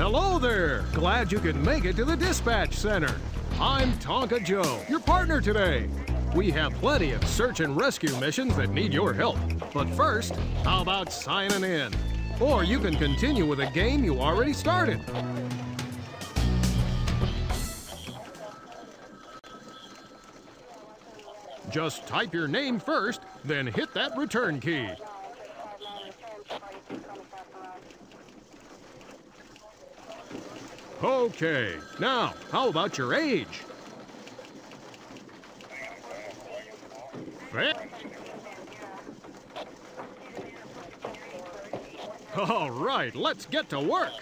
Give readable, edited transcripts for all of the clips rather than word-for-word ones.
Hello there! Glad you could make it to the dispatch center. I'm Tonka Joe, your partner today. We have plenty of search and rescue missions that need your help. But first, how about signing in? Or you can continue with a game you already started. Just type your name first, then hit that return key. Okay, now, how about your age? All right, let's get to work.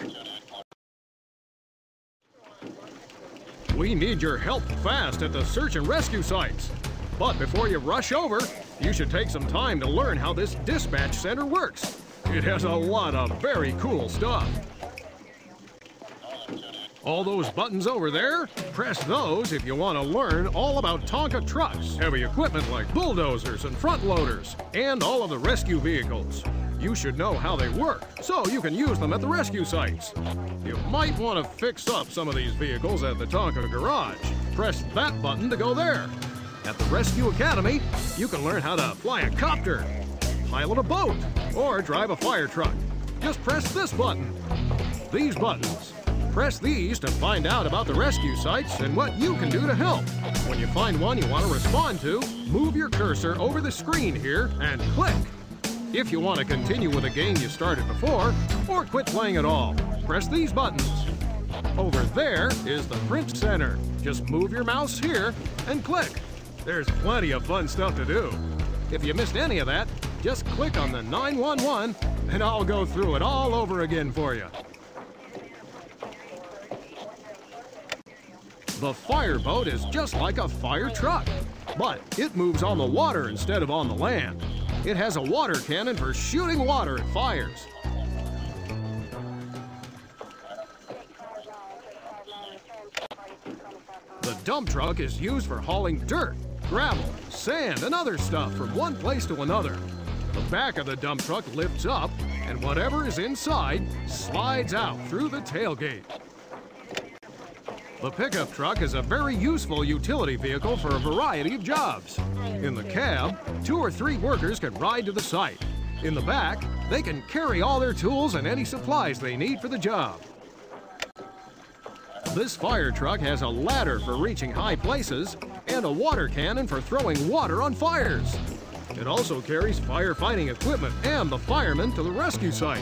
We need your help fast at the search and rescue sites. But before you rush over, you should take some time to learn how this dispatch center works. It has a lot of very cool stuff. All those buttons over there, press those if you want to learn all about Tonka trucks, heavy equipment like bulldozers and front loaders, and all of the rescue vehicles. You should know how they work, so you can use them at the rescue sites. You might want to fix up some of these vehicles at the Tonka garage. Press that button to go there. At the Rescue Academy, you can learn how to fly a copter, pilot a boat, or drive a fire truck. Just press this button. These buttons. Press these to find out about the rescue sites and what you can do to help. When you find one you want to respond to, move your cursor over the screen here and click. If you want to continue with a game you started before, or quit playing at all, press these buttons. Over there is the print center. Just move your mouse here and click. There's plenty of fun stuff to do. If you missed any of that, just click on the 911 and I'll go through it all over again for you. The fireboat is just like a fire truck, but it moves on the water instead of on the land. It has a water cannon for shooting water at fires. The dump truck is used for hauling dirt, gravel, sand, and other stuff from one place to another. The back of the dump truck lifts up, and whatever is inside slides out through the tailgate. The pickup truck is a very useful utility vehicle for a variety of jobs. In the cab, 2 or 3 workers can ride to the site. In the back, they can carry all their tools and any supplies they need for the job. This fire truck has a ladder for reaching high places and a water cannon for throwing water on fires. It also carries firefighting equipment and the firemen to the rescue site.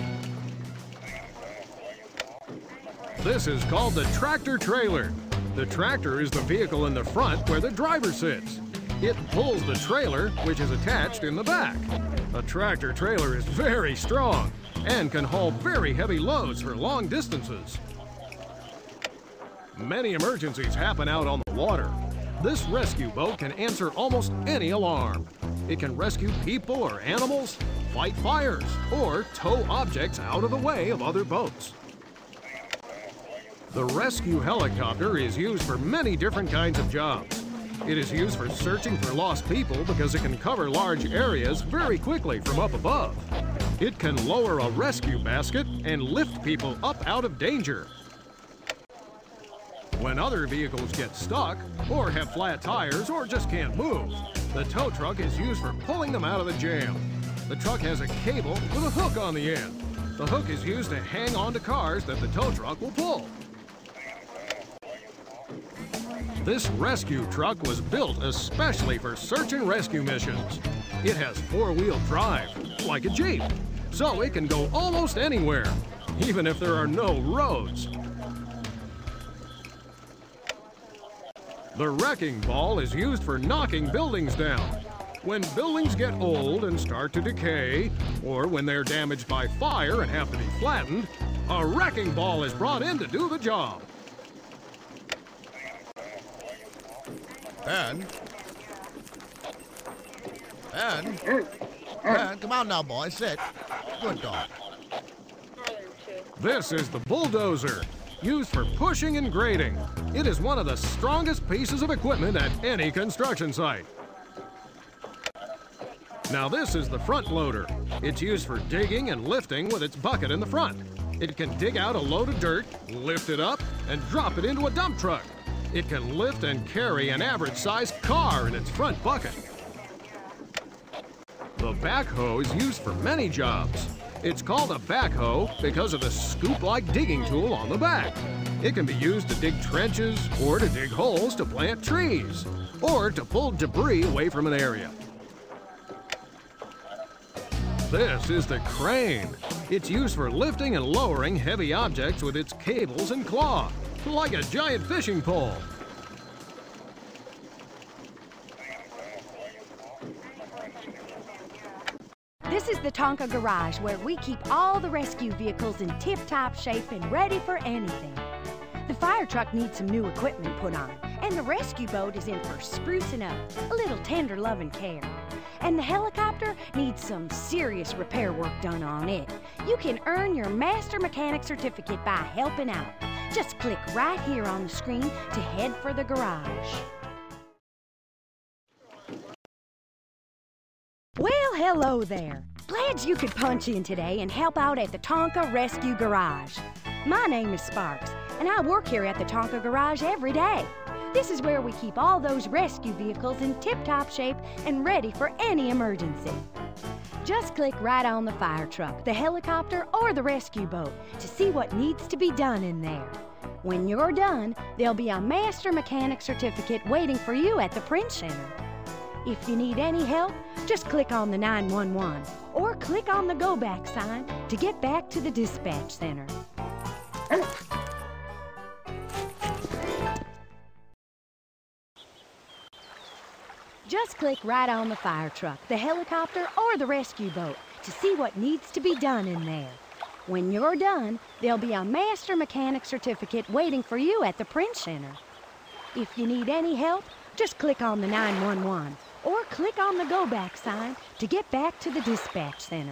This is called the tractor trailer. The tractor is the vehicle in the front where the driver sits. It pulls the trailer, which is attached in the back. A tractor trailer is very strong and can haul very heavy loads for long distances. Many emergencies happen out on the water. This rescue boat can answer almost any alarm. It can rescue people or animals, fight fires, or tow objects out of the way of other boats. The rescue helicopter is used for many different kinds of jobs. It is used for searching for lost people because it can cover large areas very quickly from up above. It can lower a rescue basket and lift people up out of danger. When other vehicles get stuck, or have flat tires, or just can't move, the tow truck is used for pulling them out of the jam. The truck has a cable with a hook on the end. The hook is used to hang onto cars that the tow truck will pull. This rescue truck was built especially for search and rescue missions. It has 4-wheel drive, like a Jeep, so it can go almost anywhere, even if there are no roads. The wrecking ball is used for knocking buildings down. When buildings get old and start to decay, or when they're damaged by fire and have to be flattened, a wrecking ball is brought in to do the job. Ben, come on now, boy, sit. Good dog. This is the bulldozer, used for pushing and grading. It is one of the strongest pieces of equipment at any construction site. Now this is the front loader. It's used for digging and lifting with its bucket in the front. It can dig out a load of dirt, lift it up, and drop it into a dump truck. It can lift and carry an average-sized car in its front bucket. The backhoe is used for many jobs. It's called a backhoe because of the scoop-like digging tool on the back. It can be used to dig trenches or to dig holes to plant trees or to pull debris away from an area. This is the crane. It's used for lifting and lowering heavy objects with its cables and claw, like a giant fishing pole. This is the Tonka garage where we keep all the rescue vehicles in tip-top shape and ready for anything. The fire truck needs some new equipment put on, and the rescue boat is in for sprucing up, a little tender loving care. And the helicopter needs some serious repair work done on it. You can earn your Master Mechanic Certificate by helping out. Just click right here on the screen to head for the garage. Well, hello there. Glad you could punch in today and help out at the Tonka Rescue Garage. My name is Sparks, and I work here at the Tonka Garage every day. This is where we keep all those rescue vehicles in tip-top shape and ready for any emergency. Just click right on the fire truck, the helicopter, or the rescue boat to see what needs to be done in there. When you're done, there'll be a Master Mechanic Certificate waiting for you at the print center. If you need any help, just click on the 911 or click on the Go Back sign to get back to the dispatch center. Just click right on the fire truck, the helicopter, or the rescue boat to see what needs to be done in there. When you're done, there'll be a Master Mechanic Certificate waiting for you at the print center. If you need any help, just click on the 911 or click on the Go Back sign to get back to the dispatch center.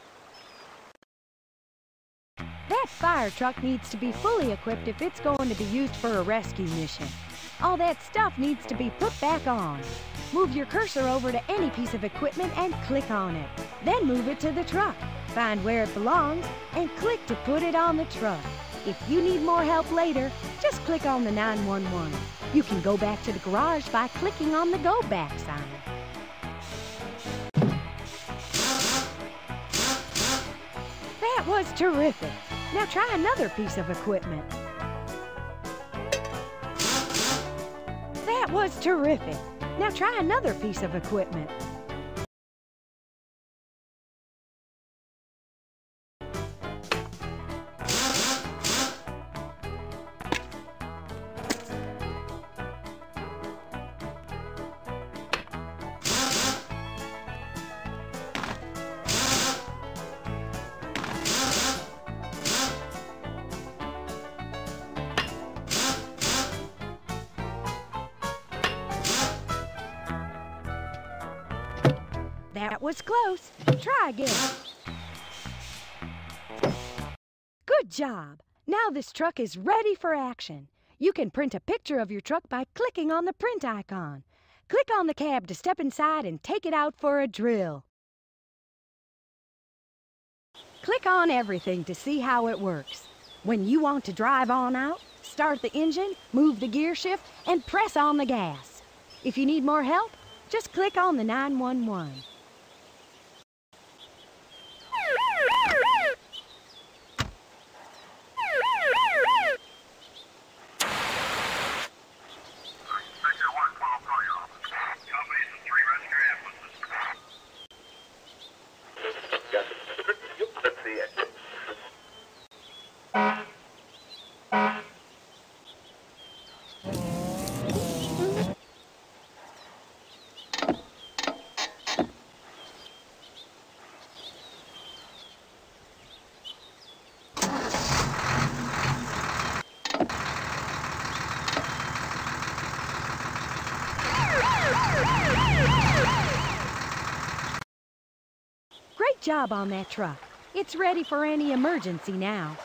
That fire truck needs to be fully equipped if it's going to be used for a rescue mission. All that stuff needs to be put back on. Move your cursor over to any piece of equipment and click on it. Then move it to the truck. Find where it belongs and click to put it on the truck. If you need more help later, just click on the 911. You can go back to the garage by clicking on the Go Back sign. That was terrific. Now try another piece of equipment. That was terrific. Now try another piece of equipment. That was close. Try again. Good job. Now this truck is ready for action. You can print a picture of your truck by clicking on the print icon. Click on the cab to step inside and take it out for a drill. Click on everything to see how it works. When you want to drive on out, start the engine, move the gear shift, and press on the gas. If you need more help, just click on the 911. Great job on that truck. It's ready for any emergency now.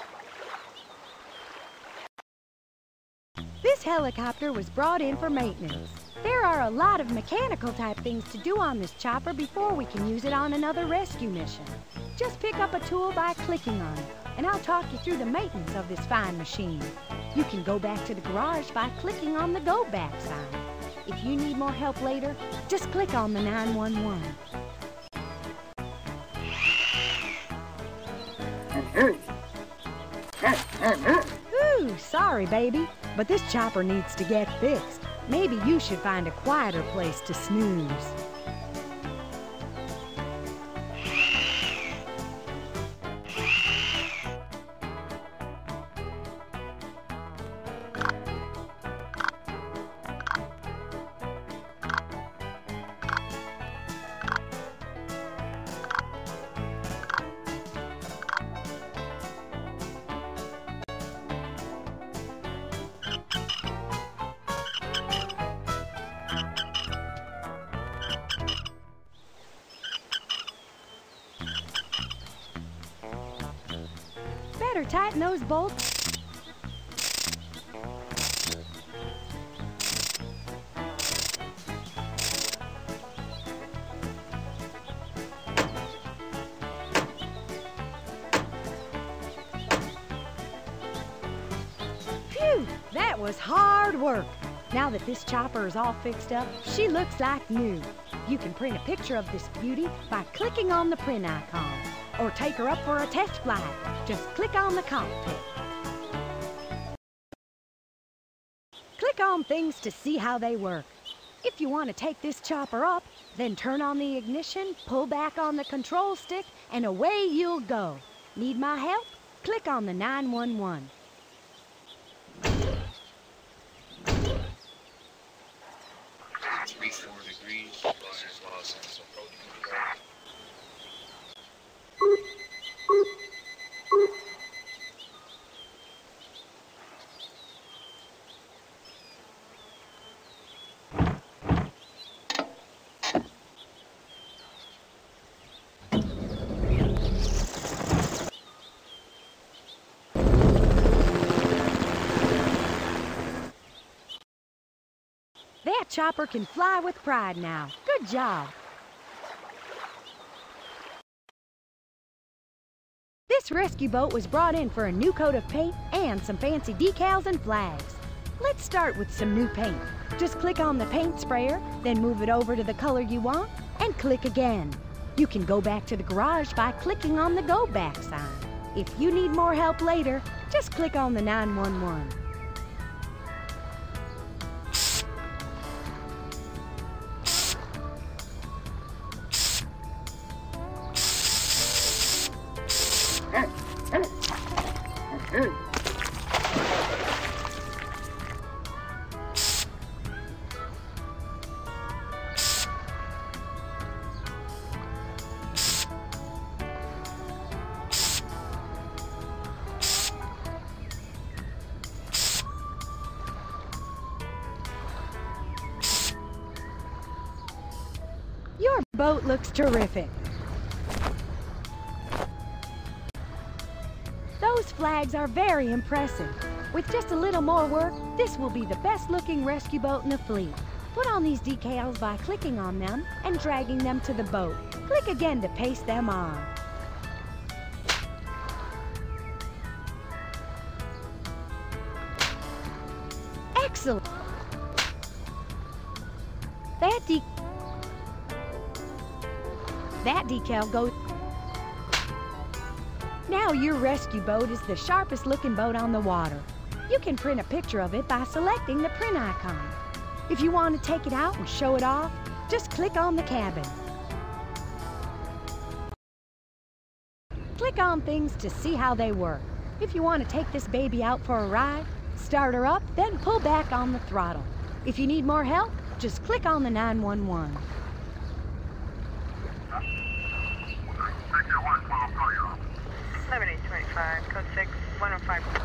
This helicopter was brought in for maintenance. There There are a lot of mechanical type things to do on this chopper before we can use it on another rescue mission. Just pick up a tool by clicking on it, and I'll talk you through the maintenance of this fine machine. You can go back to the garage by clicking on the Go Back sign. If you need more help later, just click on the 911. Ooh, sorry, baby, but this chopper needs to get fixed. Maybe you should find a quieter place to snooze. Better tighten those bolts. Phew, that was hard work. Now that this chopper is all fixed up, she looks like new. You can print a picture of this beauty by clicking on the print icon, or take her up for a test flight. Just click on the cockpit. Click on things to see how they work. If you want to take this chopper up, then turn on the ignition, pull back on the control stick, and away you'll go. Need my help? Click on the 911. 34 degrees. That chopper can fly with pride now. Good job. This rescue boat was brought in for a new coat of paint and some fancy decals and flags. Let's start with some new paint. Just click on the paint sprayer, then move it over to the color you want, and click again. You can go back to the garage by clicking on the Go Back sign. If you need more help later, just click on the 911. Your boat looks terrific. Those flags are very impressive. With just a little more work, this will be the best-looking rescue boat in the fleet. Put on these decals by clicking on them and dragging them to the boat. Click again to paste them on. Excellent! That decal goes... Now your rescue boat is the sharpest looking boat on the water. You can print a picture of it by selecting the print icon. If you want to take it out and show it off, just click on the cabin. Click on things to see how they work. If you want to take this baby out for a ride, start her up, then pull back on the throttle. If you need more help, just click on the 911. Sector 1, 12, call you off. 7825, code 6, 105.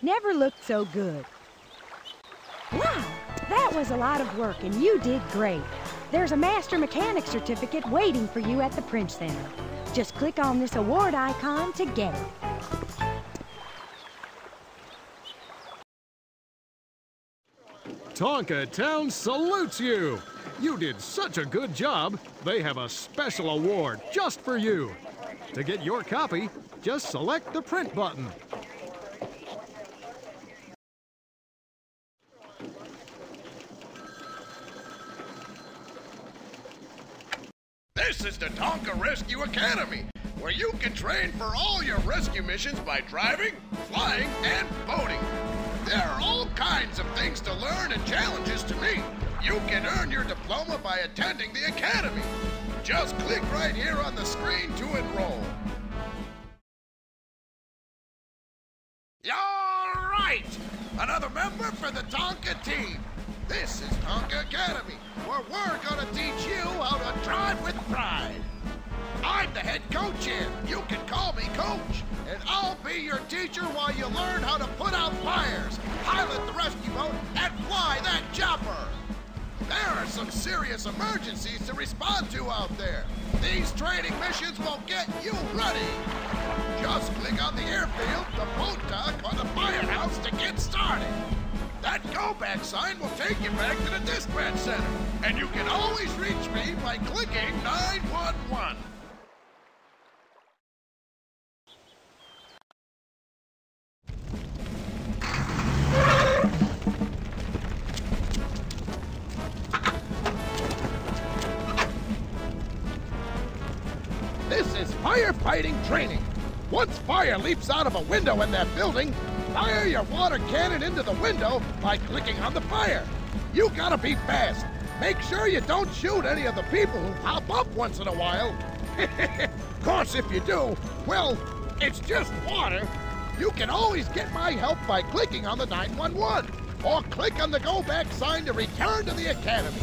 never looked so good. Wow, that was a lot of work, and you did great. There's a Master Mechanic certificate waiting for you at the Print Center. Just click on this award icon to get it. Tonka Town salutes you! You did such a good job, they have a special award just for you. To get your copy, just select the print button. This is the Tonka Rescue Academy, where you can train for all your rescue missions by driving, flying, and boating. There are all kinds of things to learn and challenges to meet. You can earn your diploma by attending the academy. Just click right here on the screen to enroll. All right! Another member for the Tonka team. This is Tonka Academy, where we're gonna teach you how to drive with pride. I'm the head coach here. You can call me Coach, and I'll be your teacher while you learn how to put out fires, pilot the rescue boat, and fly that chopper. There are some serious emergencies to respond to out there. These training missions will get you ready. Just click on the airfield, the boat dock, or the firehouse to get started. That go-back sign will take you back to the dispatch center, and you can always reach me by clicking 911. This is firefighting training. Once fire leaps out of a window in that building, fire your water cannon into the window by clicking on the fire. You gotta be fast. Make sure you don't shoot any of the people who pop up once in a while. Of course, if you do, well, it's just water. You can always get my help by clicking on the 911, or click on the go-back sign to return to the academy.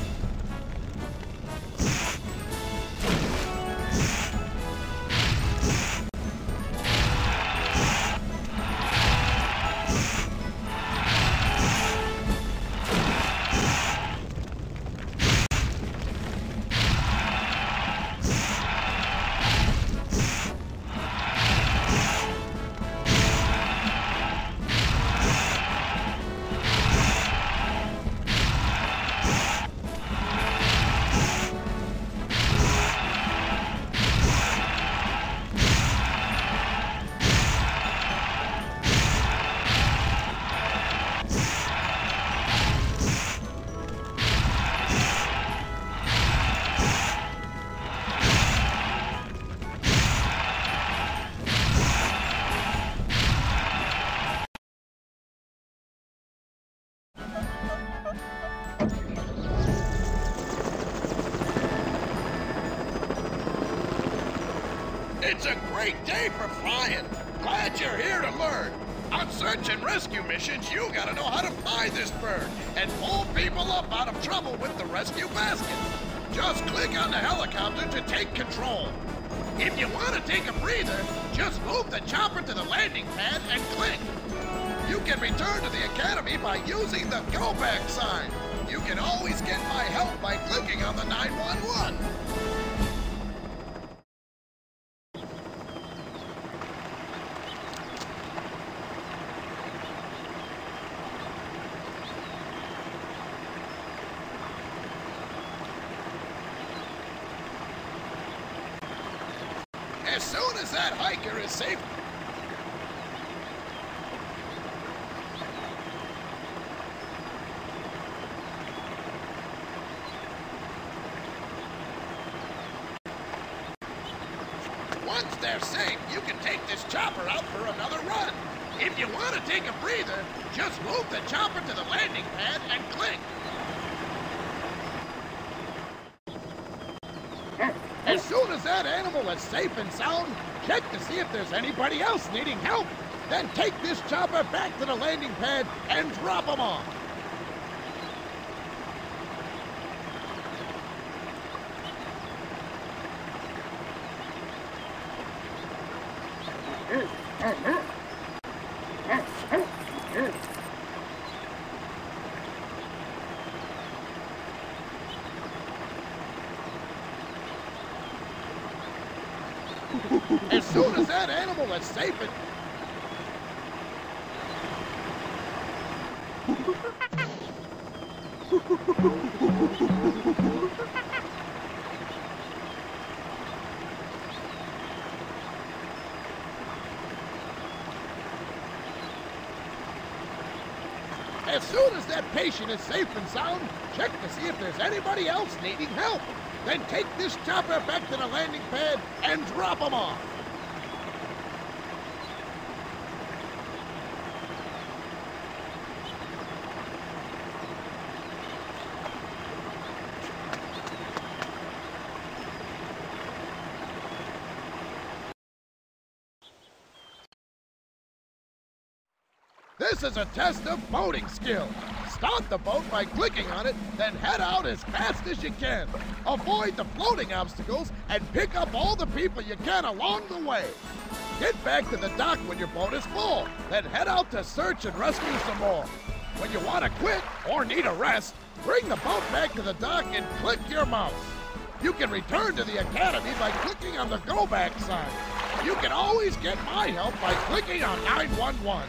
It's a great day for flying. Glad you're here to learn. On search and rescue missions, you gotta know how to fly this bird and pull people up out of trouble with the rescue basket. Just click on the helicopter to take control. If you want to take a breather, just move the chopper to the landing pad and click. You can return to the academy by using the go-back sign. You can always get my help by clicking on the 911. As soon as that hiker is safe, once they're safe, you can take this chopper out for another run. If you want to take a breather, just move the chopper to the landing pad and click. As soon as that animal is safe and sound, check to see if there's anybody else needing help. Then take this chopper back to the landing pad and drop them off. As soon as that animal is safe and... As soon as that patient is safe and sound, check to see if there's anybody else needing help. Then take this chopper back to the landing pad and drop them off. This is a test of boating skill. Start the boat by clicking on it, then head out as fast as you can. Avoid the floating obstacles and pick up all the people you can along the way. Get back to the dock when your boat is full, then head out to search and rescue some more. When you want to quit or need a rest, bring the boat back to the dock and click your mouse. You can return to the academy by clicking on the go back sign. You can always get my help by clicking on 911.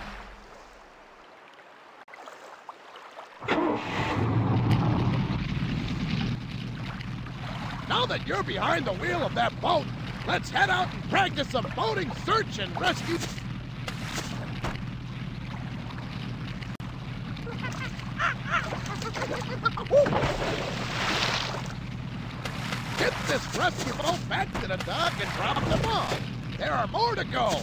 Now that you're behind the wheel of that boat, let's head out and practice some boating search and rescue. Get this rescue boat back to the dock and drop them off. There are more to go.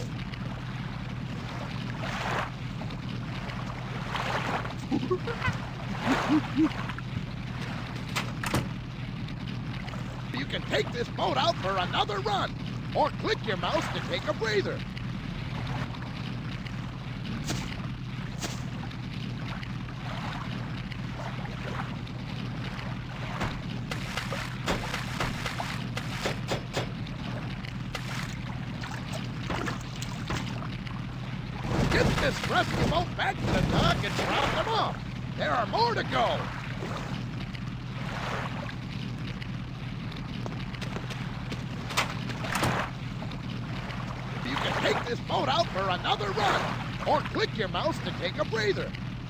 You can take this boat out for another run, or click your mouse to take a breather. Get this rescue boat back to the dock and drop them off. There are more to go. You can take this boat out for another run, or click your mouse to take a breather.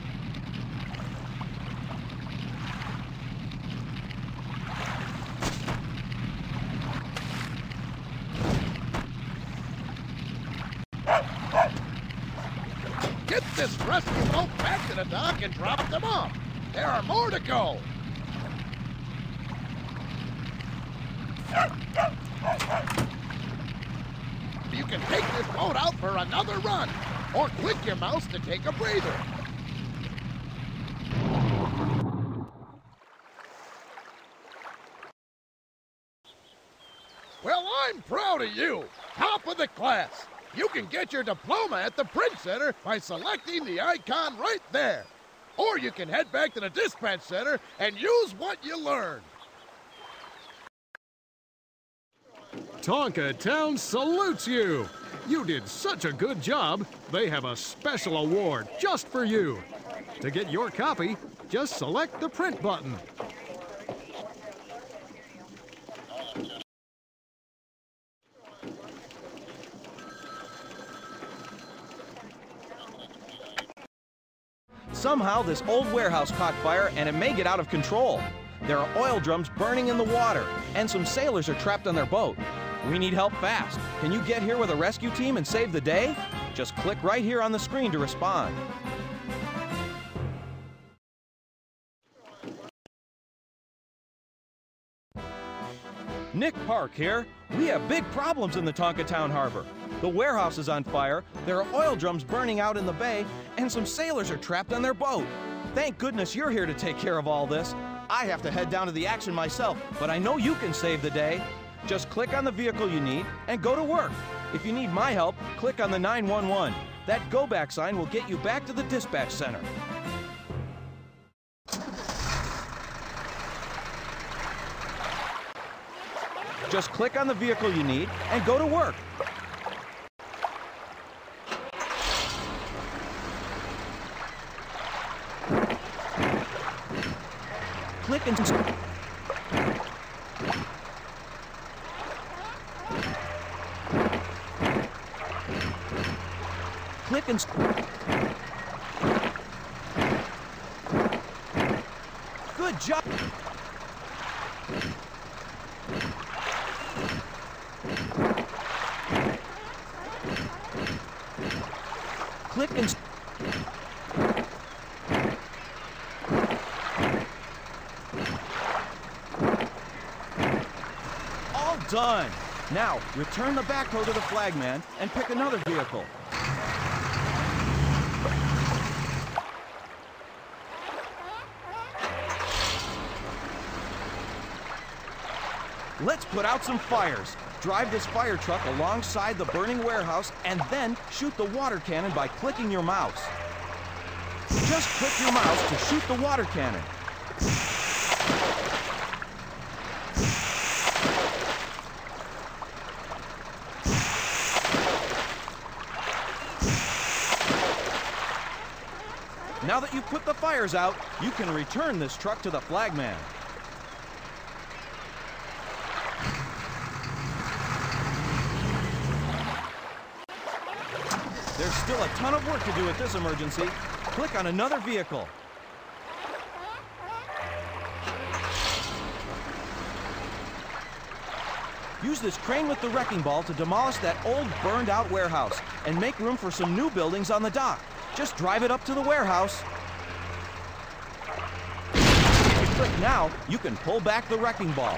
Get this rescue boat back to the dock and drop them off. There are more to go. You can take this boat out for another run, or click your mouse to take a breather. Well, I'm proud of you. Top of the class. You can get your diploma at the Print Center by selecting the icon right there. Or you can head back to the Dispatch Center and use what you learned. Tonka Town salutes you. You did such a good job, they have a special award just for you. To get your copy, just select the print button. Somehow, this old warehouse caught fire and it may get out of control. There are oil drums burning in the water, and some sailors are trapped on their boat. We need help fast. Can you get here with a rescue team and save the day? Just click right here on the screen to respond. Nick Park here. We have big problems in the Tonka Town Harbor. The warehouse is on fire, there are oil drums burning out in the bay, and some sailors are trapped on their boat. Thank goodness you're here to take care of all this. I have to head down to the action myself, but I know you can save the day. Just click on the vehicle you need and go to work. If you need my help, click on the 911. That go back sign will get you back to the dispatch center. Just click on the vehicle you need and go to work. Click and... Click and... Good job! Click and... All done! Now, return the backhoe to the flagman and pick another vehicle. Let's put out some fires. Drive this fire truck alongside the burning warehouse and then shoot the water cannon by clicking your mouse. Just click your mouse to shoot the water cannon. Now that you've put the fires out, you can return this truck to the flagman. There's still a ton of work to do with this emergency. Click on another vehicle. Use this crane with the wrecking ball to demolish that old burned-out warehouse and make room for some new buildings on the dock. Just drive it up to the warehouse. If you click now, you can pull back the wrecking ball.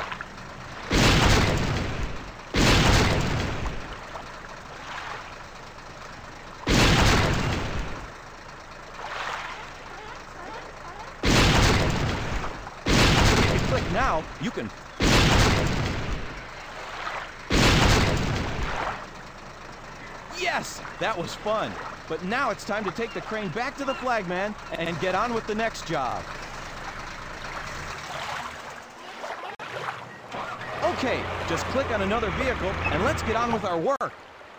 If you click now, you can... Yes! That was fun. But now it's time to take the crane back to the flagman and get on with the next job. Okay, just click on another vehicle and let's get on with our work.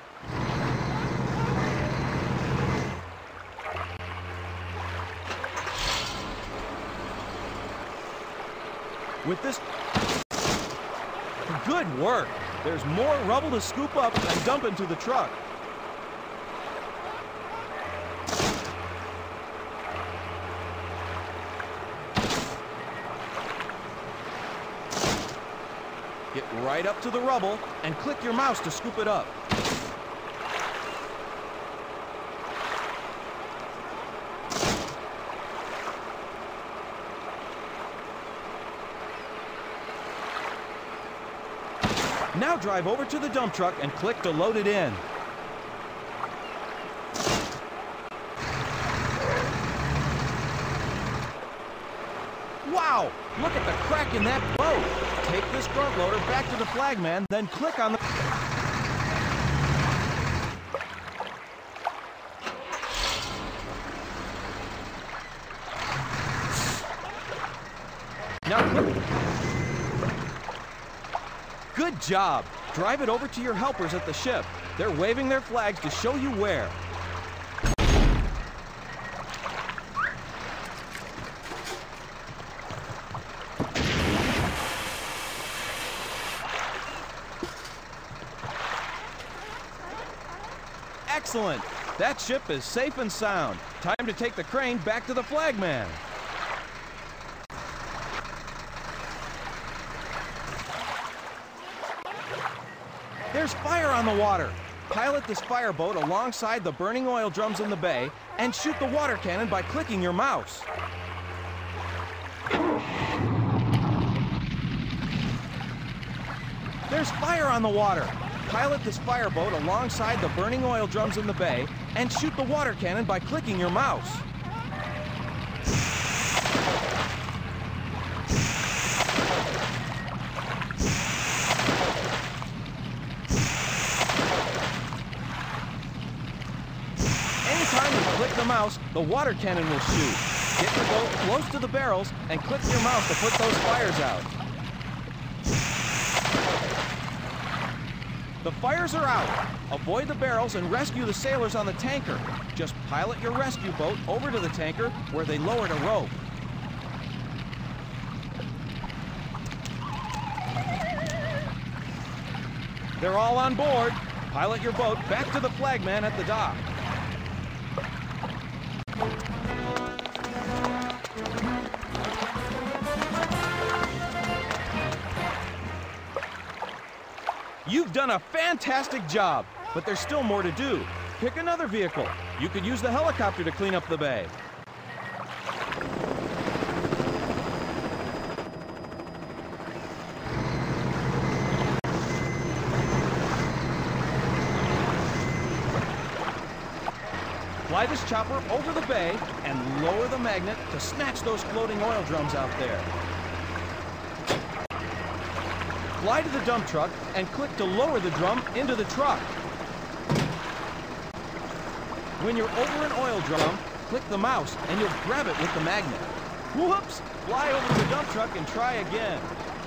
With this... Good work! There's more rubble to scoop up and dump into the truck. Get right up to the rubble and click your mouse to scoop it up. Now drive over to the dump truck and click to load it in. Wow! Look at the crack in that boat! Take this front loader back to the flagman, then click on the... Now click... Good job! Drive it over to your helpers at the ship. They're waving their flags to show you where. Excellent! That ship is safe and sound. Time to take the crane back to the flagman. There's fire on the water. Pilot this fireboat alongside the burning oil drums in the bay and shoot the water cannon by clicking your mouse. There's fire on the water. Pilot this fireboat alongside the burning oil drums in the bay and shoot the water cannon by clicking your mouse. Anytime you click the mouse, the water cannon will shoot. Get your boat close to the barrels and click your mouse to put those fires out. The fires are out. Avoid the barrels and rescue the sailors on the tanker. Just pilot your rescue boat over to the tanker where they lowered a rope. They're all on board. Pilot your boat back to the flagman at the dock. You've done a fantastic job, but there's still more to do. Pick another vehicle. You could use the helicopter to clean up the bay. Fly this chopper over the bay and lower the magnet to snatch those floating oil drums out there. Fly to the dump truck and click to lower the drum into the truck. When you're over an oil drum, click the mouse and you'll grab it with the magnet. Whoops! Fly over to the dump truck and try again.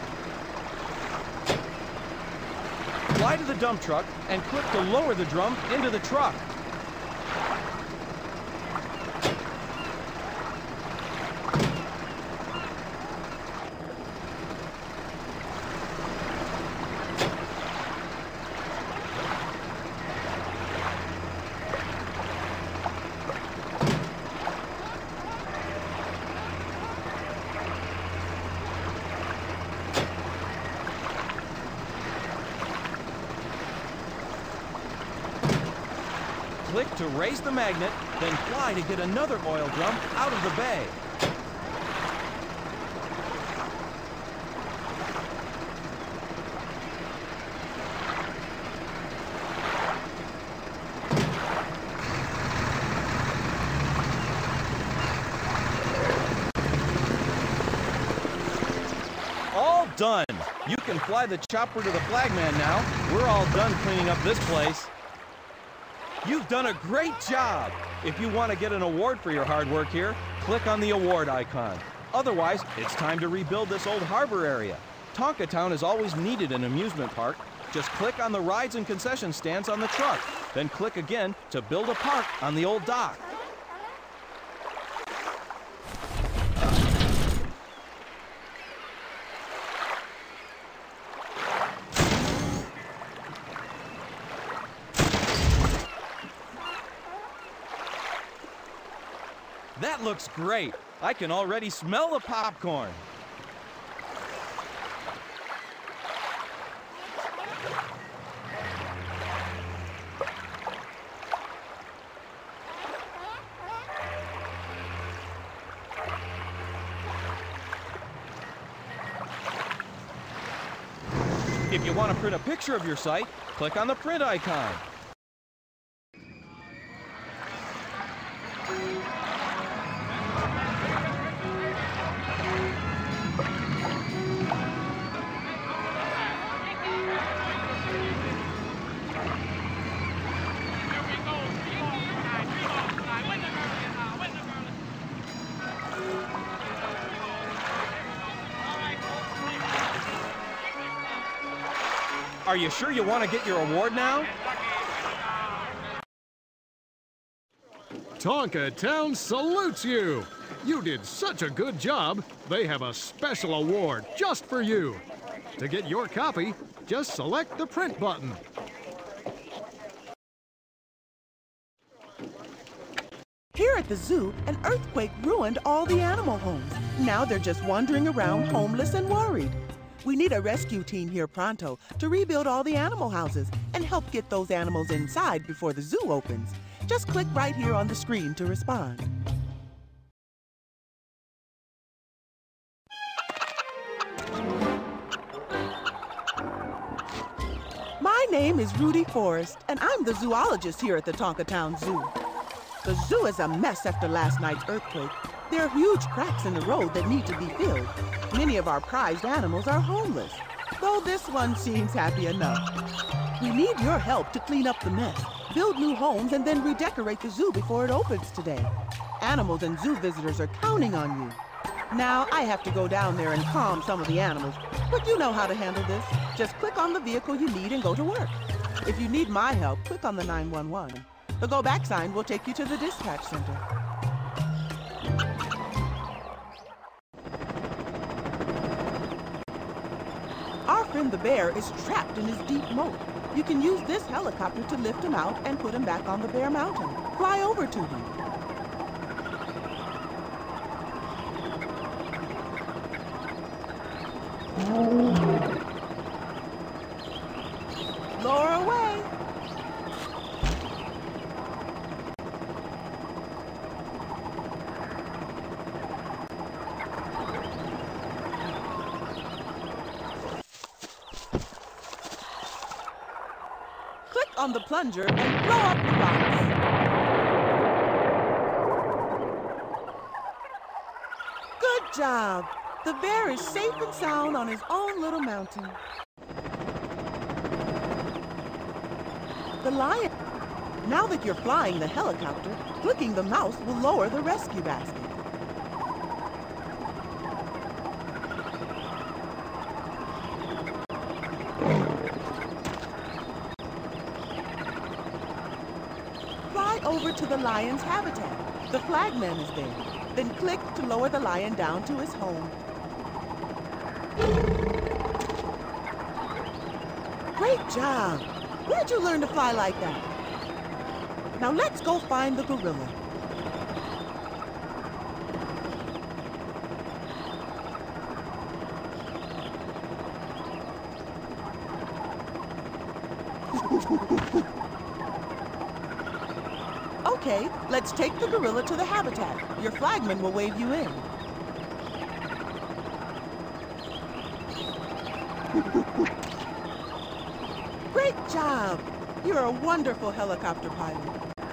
Fly to the dump truck and click to lower the drum into the truck. Click to raise the magnet, then fly to get another oil drum out of the bay. All done. You can fly the chopper to the flagman now. We're all done cleaning up this place. You've done a great job! If you want to get an award for your hard work here, click on the award icon. Otherwise, it's time to rebuild this old harbor area. Tonka Town has always needed an amusement park. Just click on the rides and concession stands on the truck. Then click again to build a park on the old dock. That looks great. I can already smell the popcorn. If you want to print a picture of your site, click on the print icon. Are you sure you want to get your award now? Tonka Town salutes you! You did such a good job, they have a special award just for you. To get your copy, just select the print button. Here at the zoo, an earthquake ruined all the animal homes. Now they're just wandering around homeless and worried. We need a rescue team here pronto to rebuild all the animal houses and help get those animals inside before the zoo opens. Just click right here on the screen to respond. My name is Rudy Forrest, and I'm the zoologist here at the Tonka Town Zoo. The zoo is a mess after last night's earthquake. There are huge cracks in the road that need to be filled. Many of our prized animals are homeless, though this one seems happy enough. We need your help to clean up the mess, build new homes, and then redecorate the zoo before it opens today. Animals and zoo visitors are counting on you. Now, I have to go down there and calm some of the animals, but you know how to handle this. Just click on the vehicle you need and go to work. If you need my help, click on the 911. The Go Back sign will take you to the dispatch center. Our friend the bear is trapped in his deep moat. You can use this helicopter to lift him out and put him back on the Bear Mountain. Fly over to him. on the plunger and blow up the box. Good job! The bear is safe and sound on his own little mountain. The lion. Now that you're flying the helicopter, clicking the mouse will lower the rescue basket. Fly over to the lion's habitat. The flagman is there. Then click to lower the lion down to his home. Great job! Where did you learn to fly like that? Now let's go find the gorilla. Okay, let's take the gorilla to the habitat. Your flagman will wave you in. Great job! You're a wonderful helicopter pilot.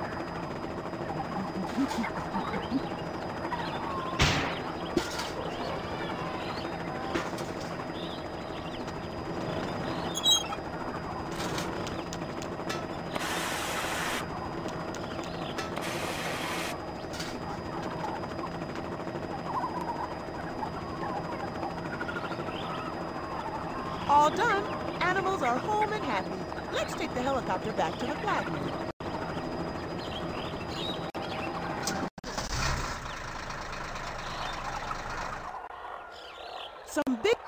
All done. Animals are home and happy. Let's take the helicopter back to the flagman. Some big...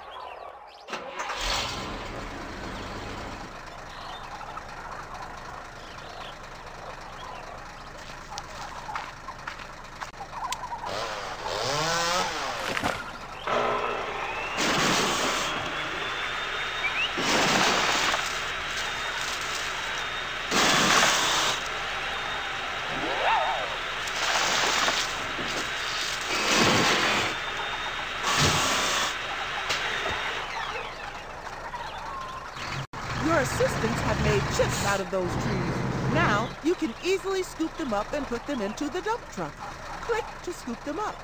Your assistants have made chips out of those trees. Now, you can easily scoop them up and put them into the dump truck. Click to scoop them up.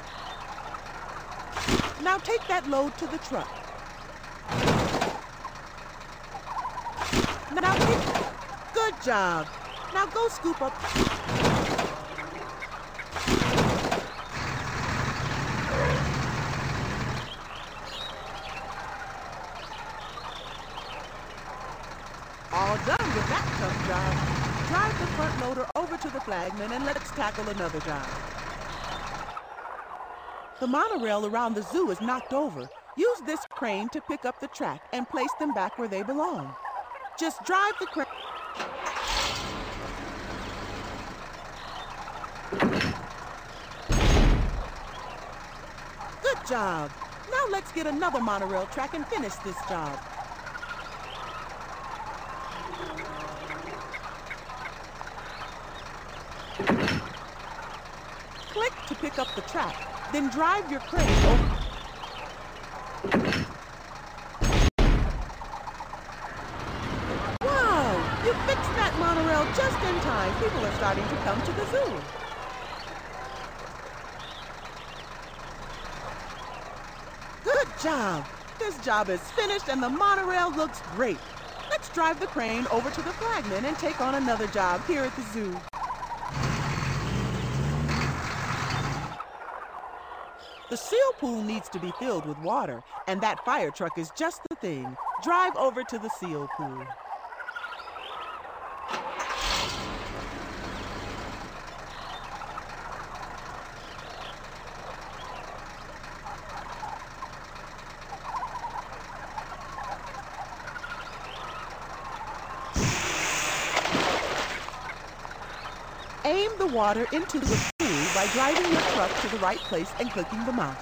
Now take that load to the truck. Now take... Good job. Now go scoop up... All done with that tough job. Drive the front loader over to the flagman and let's tackle another job. The monorail around the zoo is knocked over. Use this crane to pick up the track and place them back where they belong. Just drive the crane. Good job. Now let's get another monorail track and finish this job. Click to pick up the track, then drive your crane over. Wow! You fixed that monorail just in time. People are starting to come to the zoo. Good job! This job is finished and the monorail looks great. Let's drive the crane over to the flagman and take on another job here at the zoo. The seal pool needs to be filled with water, and that fire truck is just the thing. Drive over to the seal pool. Aim the water into the pool by driving your truck to the right place and clicking the mouse.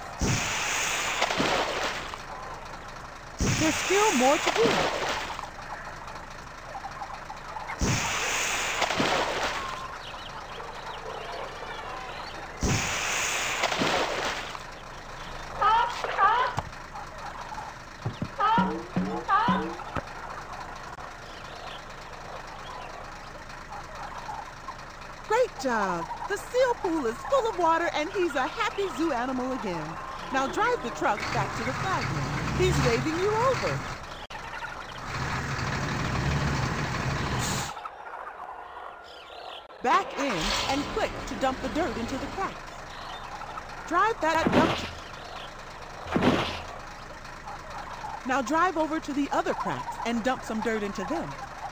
There's still more to do. job! The seal pool is full of water and he's a happy zoo animal again. Now drive the truck back to the flagman. He's waving you over. Back in and click to dump the dirt into the cracks. Drive that dump truck. Now drive over to the other cracks and dump some dirt into them.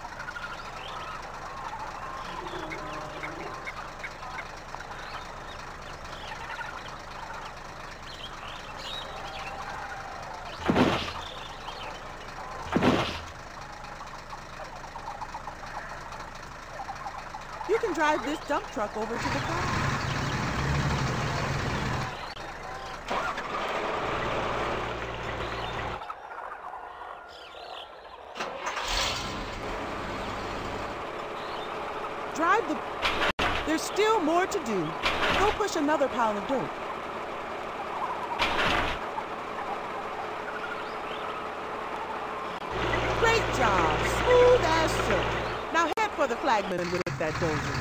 You can drive this dump truck over to the car. Drive the... There's still more to do. Go push another pile of dirt. Great job. Smooth as silk. Now head for the flagman with that dozer.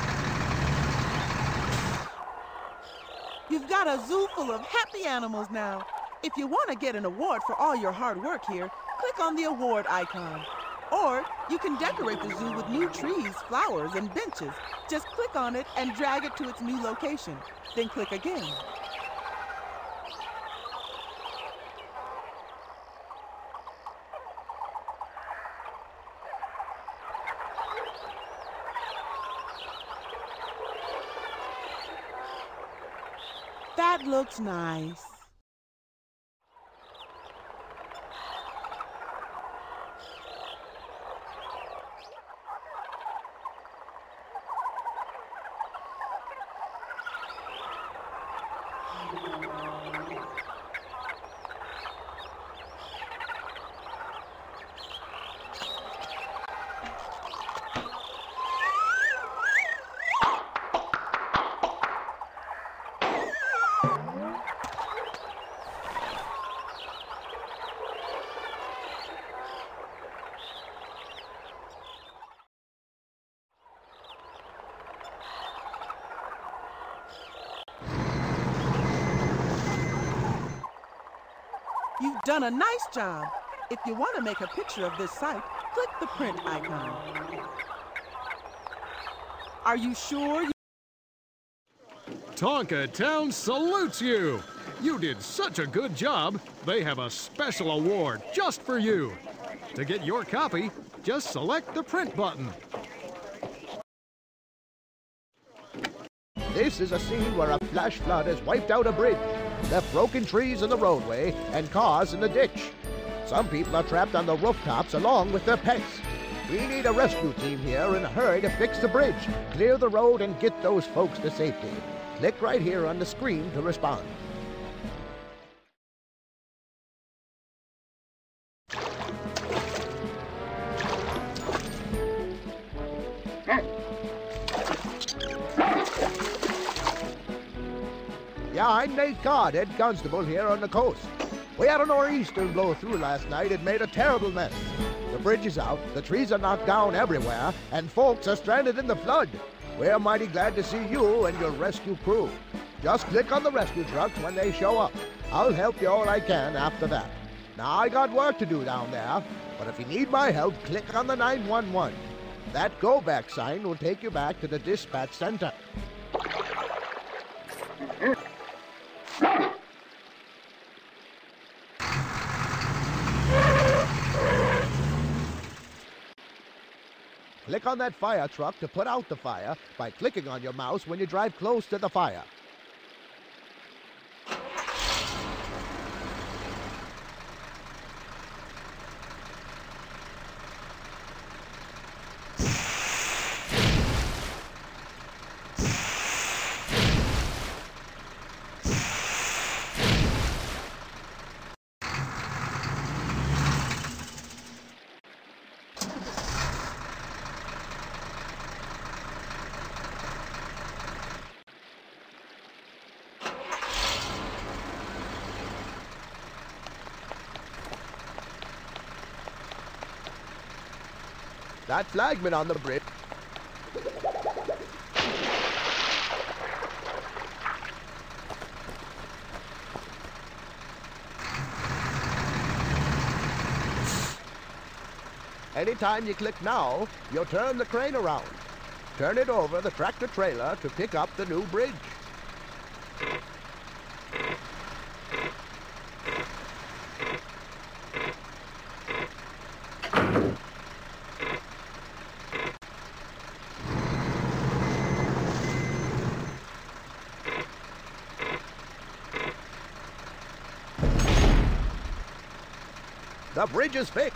You've got a zoo full of happy animals now. If you want to get an award for all your hard work here, click on the award icon. Or you can decorate the zoo with new trees, flowers, and benches. Just click on it and drag it to its new location. Then click again. That looks nice. You've done a nice job. If you want to make a picture of this site, click the print icon. Are you sure? Tonka Town salutes you! You did such a good job, they have a special award just for you. To get your copy, just select the print button. This is a scene where a flash flood has wiped out a bridge, left broken trees in the roadway and cars in the ditch. Some people are trapped on the rooftops along with their pets. We need a rescue team here in a hurry to fix the bridge, clear the road, and get those folks to safety. Click right here on the screen to respond. Yeah, I'm Nate Codd, head constable here on the coast. We had a nor'easter blow through last night. It made a terrible mess. The bridge is out, the trees are knocked down everywhere, and folks are stranded in the flood. We're mighty glad to see you and your rescue crew. Just click on the rescue trucks when they show up. I'll help you all I can after that. Now, I got work to do down there, but if you need my help, click on the 911. That go back sign will take you back to the dispatch center. Click on that fire truck to put out the fire by clicking on your mouse when you drive close to the fire. That flagman on the bridge. Anytime you click now, you'll turn the crane around. Turn it over the tractor trailer to pick up the new bridge. The bridge is fixed.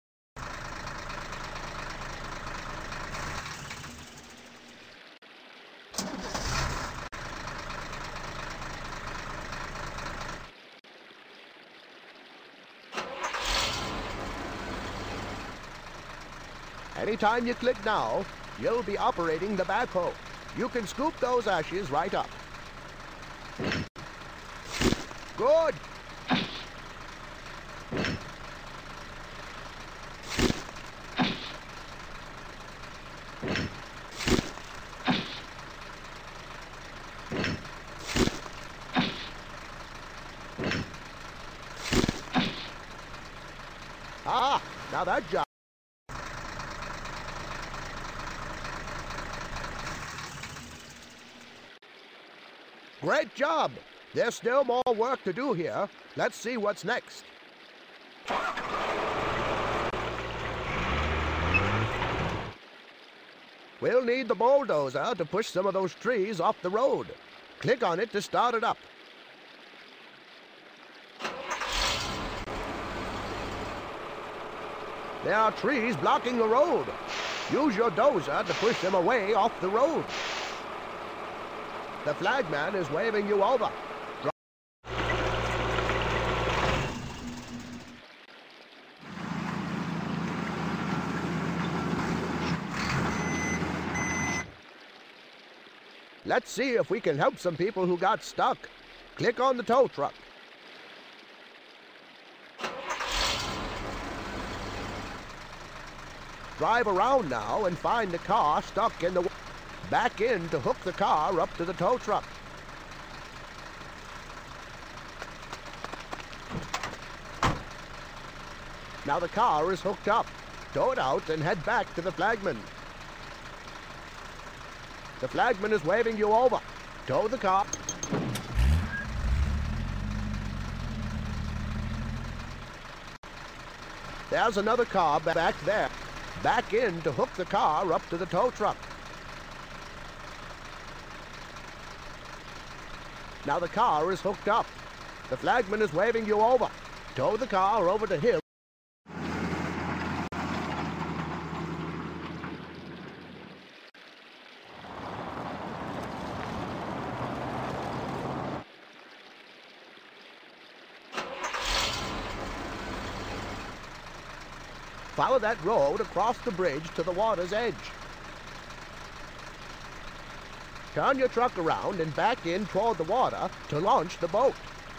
Anytime you click now, you'll be operating the backhoe. You can scoop those ashes right up. Good. Ah, now that job. Great job! There's still more work to do here. Let's see what's next. We'll need the bulldozer to push some of those trees off the road. Click on it to start it up. There are trees blocking the road. Use your dozer to push them away off the road. The flagman is waving you over. Let's see if we can help some people who got stuck. Click on the tow truck. Drive around now and find the car stuck in the... Back in to hook the car up to the tow truck. Now the car is hooked up. Tow it out and head back to the flagman. The flagman is waving you over. Tow the car. There's another car back there. Back in to hook the car up to the tow truck. Now the car is hooked up. The flagman is waving you over. Tow the car over to him. Follow that road across the bridge to the water's edge. Turn your truck around and back in toward the water to launch the boat.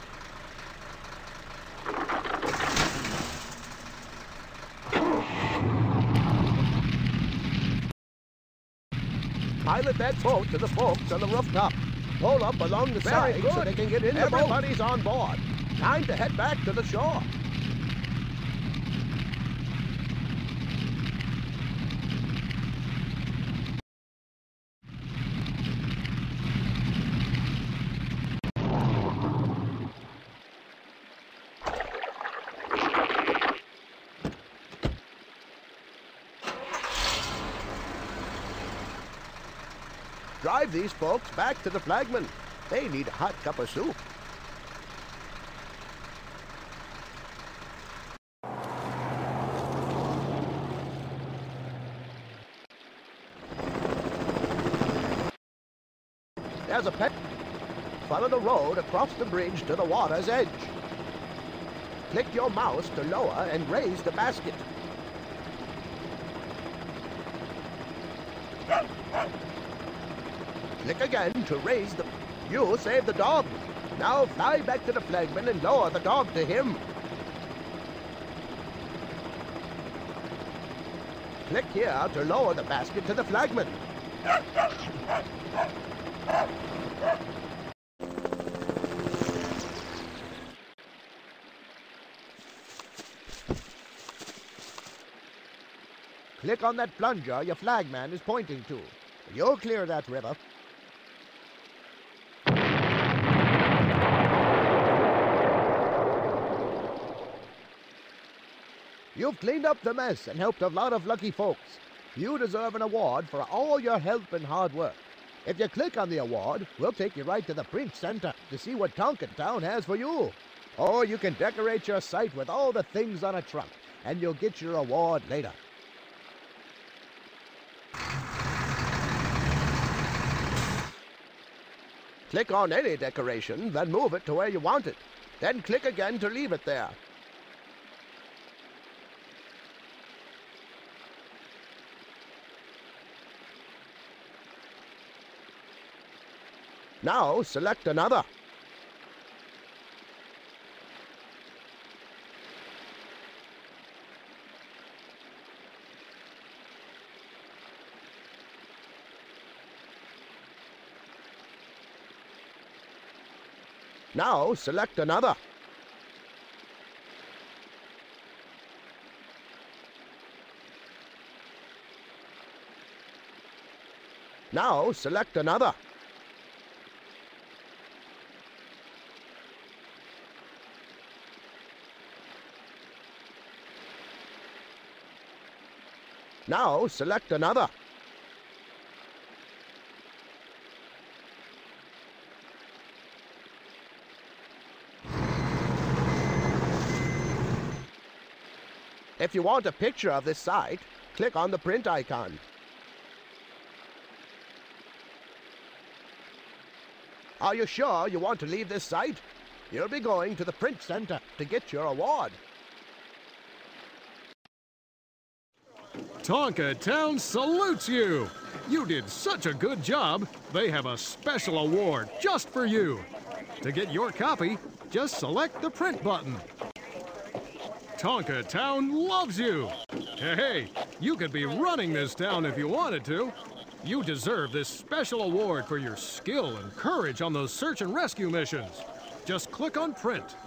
Pilot that boat to the folks on the rooftop. Pull up along the side so they can get in the boat. Everybody's on board. Time to head back to the shore. Drive these folks back to the flagman. They need a hot cup of soup. There's a pet. Follow the road across the bridge to the water's edge. Click your mouse to lower and raise the basket. Click again to raise the... You saved the dog. Now fly back to the flagman and lower the dog to him. Click here to lower the basket to the flagman. click on that plunger your flagman is pointing to. You'll clear that river. You've cleaned up the mess and helped a lot of lucky folks. You deserve an award for all your help and hard work. If you click on the award, we'll take you right to the Print Center to see what Tonka Town has for you. Or you can decorate your site with all the things on a truck, and you'll get your award later. Click on any decoration, then move it to where you want it. Then click again to leave it there. Now select another. Now select another. Now select another. Now select another. If you want a picture of this site, click on the print icon. Are you sure you want to leave this site? You'll be going to the Print Center to get your award. Tonka Town salutes you! You did such a good job, they have a special award just for you. To get your copy, just select the print button. Tonka Town loves you! Hey, you could be running this town if you wanted to. You deserve this special award for your skill and courage on those search and rescue missions. Just click on print.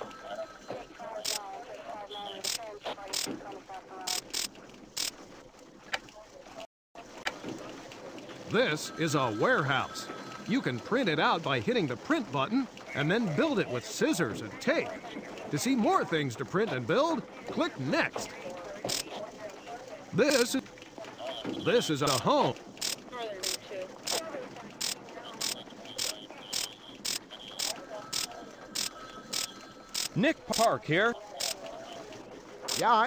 This is a warehouse. You can print it out by hitting the print button and then build it with scissors and tape. To see more things to print and build, click Next. This is a home. Nick Park here. Yeah,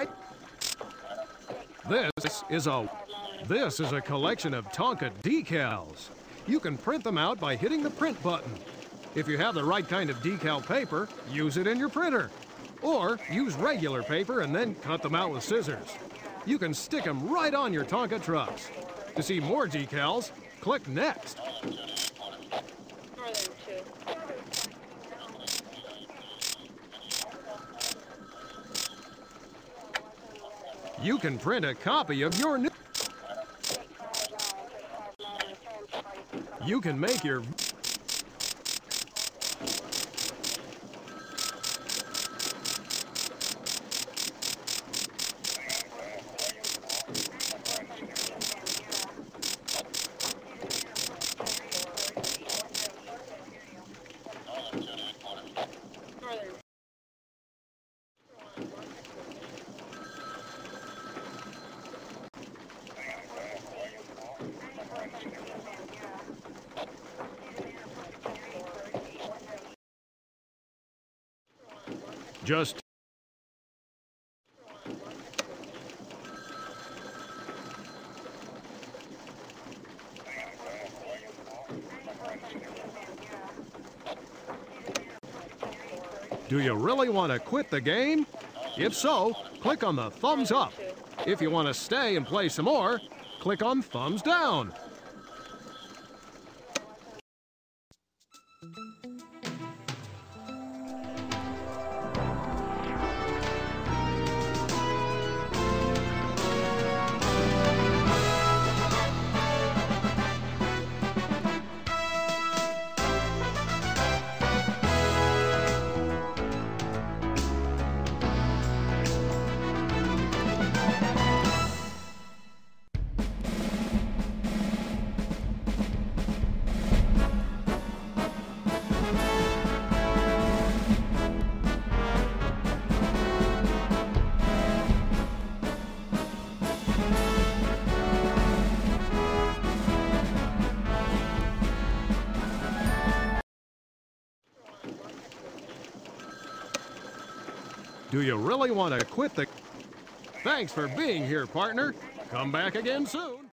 This is a collection of Tonka decals. You can print them out by hitting the print button. If you have the right kind of decal paper, use it in your printer. Or use regular paper and then cut them out with scissors. You can stick them right on your Tonka trucks. To see more decals, click Next. You can print a copy of your new... You can make your... Just... Do you really want to quit the game? If so, click on the thumbs up. If you want to stay and play some more, click on thumbs down. Do you really want to quit the... Thanks for being here, partner. Come back again soon.